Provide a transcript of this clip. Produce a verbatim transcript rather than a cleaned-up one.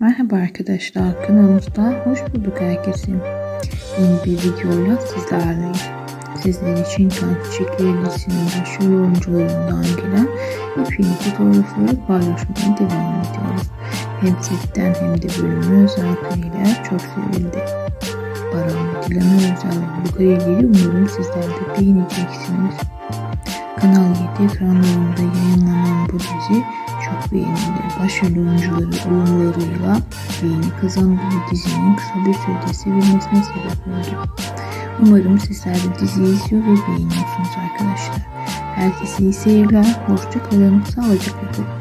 Merhaba arkadaşlar, kanalımızda hoş bulduk herkesin. Yeni bir videoyla sizlerleyim. Sizler için Kanki Çiçekleri dizisinin başrol oyuncularından gelen yepyeni fotoğrafları paylaşmaya devam ediyoruz. Hem setten hem de bölümü özel kareler çok sevildi. Baran ve Dilan'a özel bu kareleri umarım sizler de beğeneceksiniz. Kanal yedi ekranlarında yayınlanan bu dizi çok beğenildi. Başrol oyuncuları oyunlarıyla beğeni kazandı ve dizinin kısa bir sürede sevilmesine sebep oldu. Umarım sizler de diziyi izliyor ve beğeniyorsunuz arkadaşlar. Herkese iyi seyirler, hoşça kalın, sağlıcakla kalın.